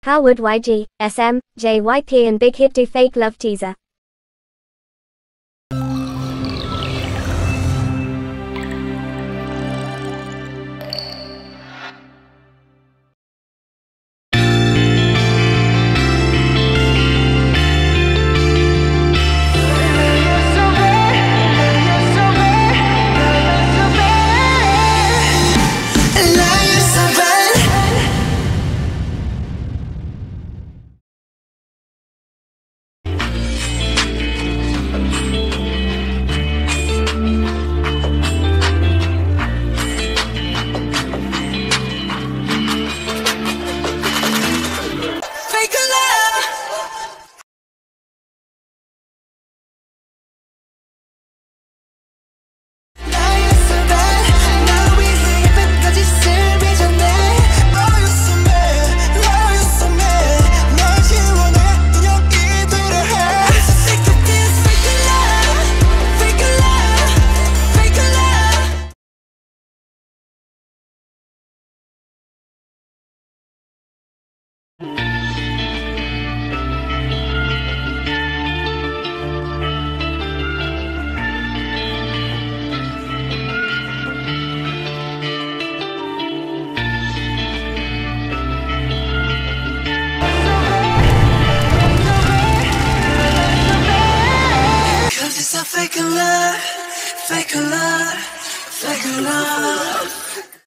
How would YG, SM, JYP and Big Hit do fake love teaser? Fake love, fake love, fake love.